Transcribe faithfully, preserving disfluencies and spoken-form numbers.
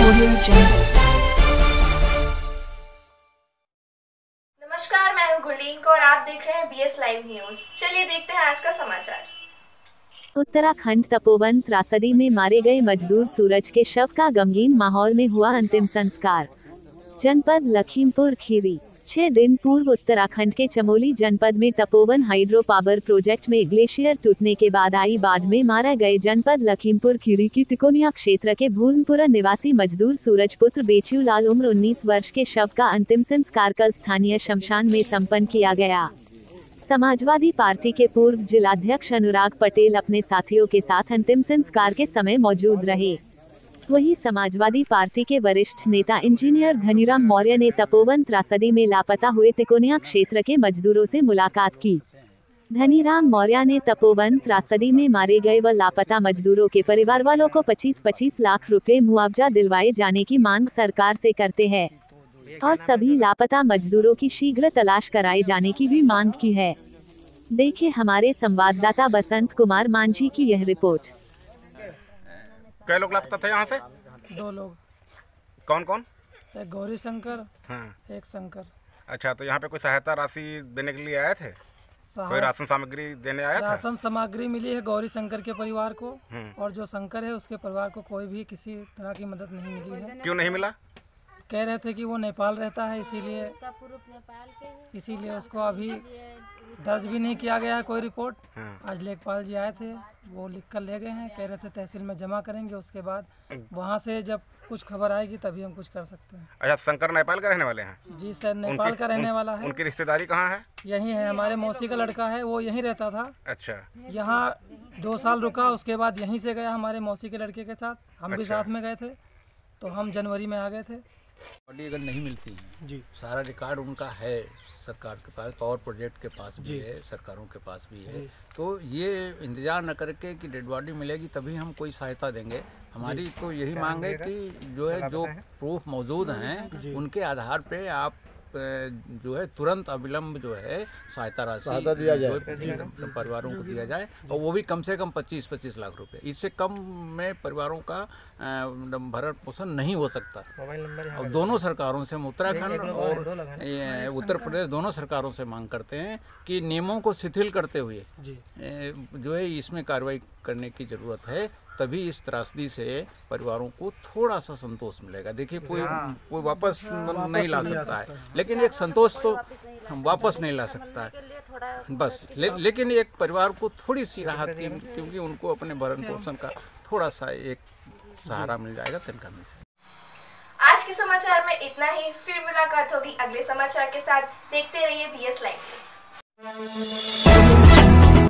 नमस्कार, मैं हूं गुरलीन कौर और आप देख रहे हैं बीएस लाइव न्यूज। चलिए देखते हैं आज का समाचार। उत्तराखंड तपोवन त्रासदी में मारे गए मजदूर सूरज के शव का गमगीन माहौल में हुआ अंतिम संस्कार। जनपद लखीमपुर खीरी। छह दिन पूर्व उत्तराखंड के चमोली जनपद में तपोवन हाइड्रो पावर प्रोजेक्ट में ग्लेशियर टूटने के बाद आई बाढ़ में मारा गए जनपद लखीमपुर खीरी की तिकोनिया क्षेत्र के भूनपुरा निवासी मजदूर सूरज पुत्र बेचू लाल उम्र उन्नीस वर्ष के शव का अंतिम संस्कार कल स्थानीय शमशान में संपन्न किया गया। समाजवादी पार्टी के पूर्व जिलाध्यक्ष अनुराग पटेल अपने साथियों के साथ अंतिम संस्कार के समय मौजूद रहे। वहीं समाजवादी पार्टी के वरिष्ठ नेता इंजीनियर धनीराम मौर्य ने तपोवन त्रासदी में लापता हुए तिकोनिया क्षेत्र के मजदूरों से मुलाकात की। धनीराम मौर्य ने तपोवन त्रासदी में मारे गए व लापता मजदूरों के परिवार वालों को पच्चीस पच्चीस लाख रुपए मुआवजा दिलवाए जाने की मांग सरकार से करते हैं और सभी लापता मजदूरों की शीघ्र तलाश कराए जाने की भी मांग की है। देखिए हमारे संवाददाता बसंत कुमार मांझी की यह रिपोर्ट। कई लोग लापता थे यहाँ से? दो लोग। कौन कौन? एक गौरी शंकर, हाँ। एक शंकर। अच्छा, तो यहाँ पे कोई सहायता राशि देने के लिए आए थे? कोई राशन सामग्री देने आया था? राशन सामग्री मिली है गौरी शंकर के परिवार को, और जो शंकर है उसके परिवार को कोई भी किसी तरह की मदद नहीं मिली है। क्यों नहीं मिला? कह रहे थे कि वो नेपाल रहता है, इसीलिए इसीलिए उसको अभी दर्ज भी नहीं किया गया है कोई रिपोर्ट। हाँ। आज लेखपाल जी आए थे, वो लिख कर ले गए हैं। कह रहे थे तहसील में जमा करेंगे, उसके बाद वहाँ से जब कुछ खबर आएगी तभी हम कुछ कर सकते हैं। अच्छा, शंकर नेपाल का रहने वाले हैं? जी सर, नेपाल का रहने वाला है। उनकी रिश्तेदारी कहाँ है? यही है, हमारे मौसी का लड़का है, वो यहीं रहता था। अच्छा। यहाँ दो साल रुका, उसके बाद यहीं से गया हमारे मौसी के लड़के के साथ। हम भी अच्छा। साथ में गए थे, तो हम जनवरी में आ गए थे। बॉडी अगर नहीं मिलती है जी, सारा रिकॉर्ड उनका है सरकार के पास, पावर प्रोजेक्ट के पास भी है, सरकारों के पास भी है, तो ये इंतजार न करके कि डेड बॉडी मिलेगी तभी हम कोई सहायता देंगे। हमारी तो यही मांग है कि जो है जो प्रूफ मौजूद हैं उनके आधार पे आप जो है तुरंत अविलंब जो है सहायता राशि दिया जाए, परिवारों को दिया जाए, और वो भी कम से कम पच्चीस पच्चीस लाख रुपए। इससे कम में परिवारों का भरण पोषण नहीं हो सकता। और दोनों सरकारों से, हम उत्तराखंड और उत्तर प्रदेश दोनों सरकारों से मांग करते हैं कि नियमों को शिथिल करते हुए जो है इसमें कार्रवाई करने की ज़रूरत है, तभी इस त्रासदी से परिवारों को थोड़ा सा संतोष मिलेगा। देखिए कोई कोई वापस नहीं ला सकता है, लेकिन एक संतोष तो हम वापस नहीं ला सकता है बस। ले, लेकिन एक परिवार को थोड़ी सी राहत की, क्योंकि उनको अपने भरण पोषण का थोड़ा सा एक सहारा मिल जाएगा, तिनका मिल। आज के समाचार में इतना ही, फिर मुलाकात होगी अगले समाचार के साथ। देखते रहिए बीएस लाइव न्यूज।